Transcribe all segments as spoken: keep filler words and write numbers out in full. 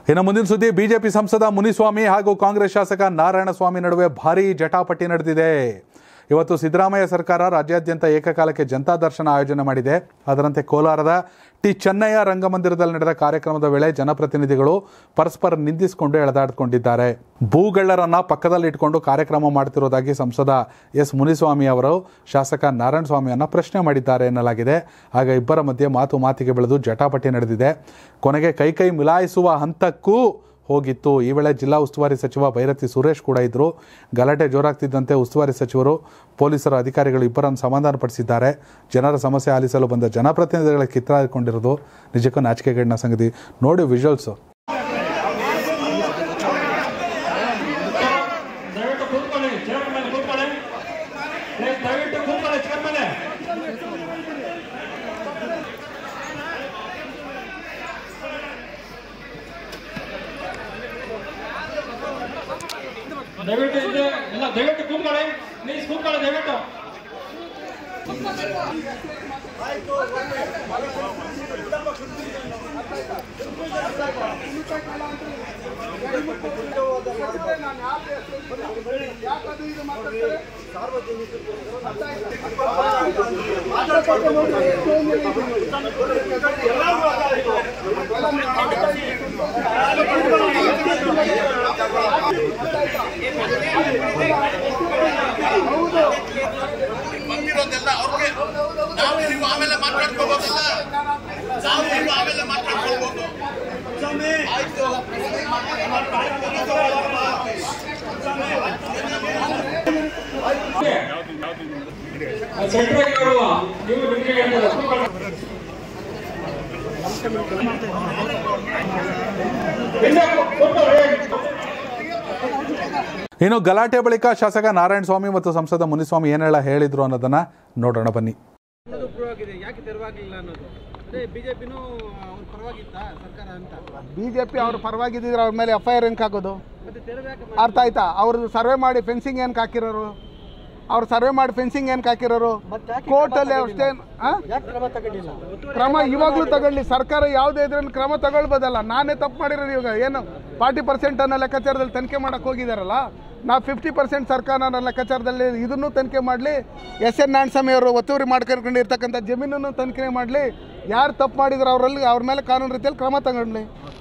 ಇನ್ನು ಮುಂದಿನ ಸುದ್ದಿ, ಬಿಜೆಪಿ ಸಂಸದ ಮುನಿಸ್ವಾಮಿ ಹಾಗೂ ಕಾಂಗ್ರೆಸ್ ಶಾಸಕ ನಾರಾಯಣಸ್ವಾಮಿ ನಡುವೆ ಭಾರೀ ಜಟಾಪಟಿ ನಡೆದಿದೆ. ಇವತ್ತು ಸಿದ್ದರಾಮಯ್ಯ ಸರ್ಕಾರ ರಾಜ್ಯಾದ್ಯಂತ ಏಕಕಾಲಕ್ಕೆ ಜನತಾ ದರ್ಶನ ಆಯೋಜನೆ ಮಾಡಿದೆ. ಅದರಂತೆ ಕೋಲಾರದ ಟಿ ಚೆನ್ನಯ್ಯ ರಂಗಮಂದಿರದಲ್ಲಿ ನಡೆದ ಕಾರ್ಯಕ್ರಮದ ವೇಳೆ ಜನಪ್ರತಿನಿಧಿಗಳು ಪರಸ್ಪರ ನಿಂದಿಸಿಕೊಂಡು ಎಳೆದಾಡಿಕೊಂಡಿದ್ದಾರೆ. ಭೂಗಳ್ಳರನ್ನ ಪಕ್ಕದಲ್ಲಿ ಇಟ್ಕೊಂಡು ಕಾರ್ಯಕ್ರಮ ಮಾಡುತ್ತಿರುವುದಾಗಿ ಸಂಸದ ಎಸ್ ಮುನಿಸ್ವಾಮಿ ಅವರು ಶಾಸಕ ನಾರಾಯಣಸ್ವಾಮಿಯನ್ನ ಪ್ರಶ್ನೆ ಮಾಡಿದ್ದಾರೆ ಎನ್ನಲಾಗಿದೆ. ಆಗ ಇಬ್ಬರ ಮಧ್ಯೆ ಮಾತು ಮಾತಿಗೆ ಬೆಳೆದು ಜಟಾಪಟಿ ನಡೆದಿದೆ. ಕೊನೆಗೆ ಕೈ ಕೈ ಮಿಲಾಯಿಸುವ ಹಂತಕ್ಕೂ ಹೋಗಿತ್ತು. ಈ ವೇಳೆ ಜಿಲ್ಲಾ ಉಸ್ತುವಾರಿ ಸಚಿವ ಭೈರತಿ ಸುರೇಶ್ ಕೂಡ ಇದ್ದರು. ಗಲಾಟೆ ಜೋರಾಗ್ತಿದ್ದಂತೆ ಉಸ್ತುವಾರಿ ಸಚಿವರು ಪೊಲೀಸರ ಅಧಿಕಾರಿಗಳು ಇಬ್ಬರನ್ನು ಸಮಾಧಾನಪಡಿಸಿದ್ದಾರೆ. ಜನರ ಸಮಸ್ಯೆ ಆಲಿಸಲು ಬಂದ ಜನಪ್ರತಿನಿಧಿಗಳ ಕಿತ್ತಾಡಿಕೊಂಡಿರೋದು ನಿಜಕ್ಕೂ ನಾಚಿಕೆಗೇಡಿನ ಸಂಗತಿ. ನೋಡಿ ವಿಜುವಲ್ಸ್. ದಯವಿಟ್ಟು ಇದೆ ಎಲ್ಲ ದಯವಿಟ್ಟು ಕೂತ್ಕೊಳ್ಳಿ, ಪ್ಲೀಸ್ ಕೂತ್ಕೊಳ್ಳಿ ದಯವಿಟ್ಟು. ಬಂದಿರೋದೆಲ್ಲ ಅವ್ರಿಗೆ ನಾವು ನೀವು ಆಮೇಲೆ ಮಾತಾಡ್ಕೋಬೋದಲ್ಲ, ನಾವು ನೀವು ಆಮೇಲೆ ಮಾತಾಡ್ಕೊಳ್ಬೋದು. ಆಯ್ತು, ಇನ್ನು ಗಲಾಟೆ ಬಳಿಕ ಶಾಸಕ ನಾರಾಯಣಸ್ವಾಮಿ ಮತ್ತು ಸಂಸದ ಮುನಿಸ್ವಾಮಿ ಏನೆಲ್ಲ ಹೇಳಿದ್ರು ಅನ್ನೋದನ್ನ ನೋಡೋಣ ಬನ್ನಿ. ಬಿಜೆಪಿ ಅವ್ರ ಪರವಾಗಿದ್ದರೆ ಅವ್ರ ಮೇಲೆ ಎಫ್ ಐ ಆರ್ ಏನಕ್ಕೆ ಹಾಕೋದು? ಅರ್ಥ ಆಯ್ತಾ? ಅವ್ರದ್ದು ಸರ್ವೆ ಮಾಡಿ ಫೆನ್ಸಿಂಗ್ ಏನಕ್ಕೆ ಹಾಕಿರೋರು? ಅವ್ರು ಸರ್ವೆ ಮಾಡಿ ಫೆನ್ಸಿಂಗ್ ಏನಕ್ಕೆ ಹಾಕಿರೋರು? ಕೋರ್ಟಲ್ಲಿ ಅಷ್ಟೇ ಕ್ರಮ ಇವಾಗಲೂ ತಗೊಳ್ಳಿ. ಸರ್ಕಾರ ಯಾವುದೇ ಇದ್ರಲ್ಲಿ ಕ್ರಮ ತಗೊಳ್ಬೋದಲ್ಲ. ನಾನೇ ತಪ್ಪು ಮಾಡಿರೋದು. ಇವಾಗ ಏನು ಫಾರ್ಟಿ ಪರ್ಸೆಂಟ್ ಅನ್ನೋ ಲೆಕ್ಕಾಚಾರದಲ್ಲಿ ತನಿಖೆ ಮಾಡೋಕ್ಕೆ ಹೋಗಿದ್ದಾರಲ್ಲ, ನಾವು ಫಿಫ್ಟಿ ಪರ್ಸೆಂಟ್ ಸರ್ಕಾರ ಅನ್ನೋ ಲೆಕ್ಕಾಚಾರದಲ್ಲಿ ಇದನ್ನು ತನಿಖೆ ಮಾಡಲಿ. ಎಸ್ ಎನ್ ನಾರಾಯಣಸ್ವಾಮಿ ಅವರು ಒತ್ತುವರಿ ಮಾಡ್ಕೊಂಡು ಇರ್ತಕ್ಕಂಥ ಜಮೀನನ್ನು ತನಿಖೆ ಮಾಡಲಿ. ಯಾರು ತಪ್ಪು ಮಾಡಿದ್ರು ಅವರಲ್ಲಿ ಅವ್ರ ಮೇಲೆ ಕಾನೂನು ರೀತಿಯಲ್ಲಿ ಕ್ರಮ ತಗೊಳ್ಳಿ.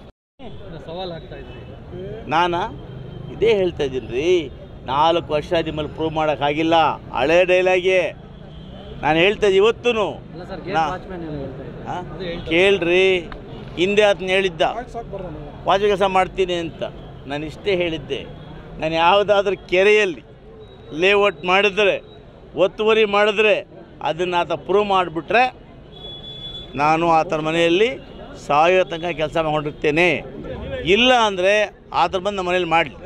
ನಾನು ಇದೇ ಹೇಳ್ತಾ ಇದ್ದೀನಿ ರೀ, ನಾಲ್ಕು ವರ್ಷ ನಿಮ್ಮಲ್ಲಿ ಪ್ರೂವ್ ಮಾಡೋಕ್ಕಾಗಿಲ್ಲ. ಹಳೆ ಡೈಲಾಗೆ ನಾನು ಹೇಳ್ತಾ ಇದ್ದೆ. ಇವತ್ತೂ ಕೇಳ್ರಿ, ಹಿಂದೆ ಅದನ್ನ ಹೇಳಿದ್ದ ವಾಚ ಕೆಲಸ ಮಾಡ್ತೀನಿ ಅಂತ. ನಾನು ಇಷ್ಟೇ ಹೇಳಿದ್ದೆ, ನಾನು ಯಾವುದಾದ್ರೂ ಕೆರೆಯಲ್ಲಿ ಲೇಔಟ್ ಮಾಡಿದ್ರೆ, ಒತ್ತುವರಿ ಮಾಡಿದ್ರೆ ಅದನ್ನು ಆತ ಪ್ರೂವ್ ಮಾಡಿಬಿಟ್ರೆ ನಾನು ಆತನ ಮನೆಯಲ್ಲಿ ಸಾಯೋ ತನಕ ಕೆಲಸ ಮಾಡಿರ್ತೇನೆ. ಇಲ್ಲ ಅಂದರೆ ಆತರ ಬಂದು ನಮ್ಮ ಮನೇಲಿ ಮಾಡಲಿ.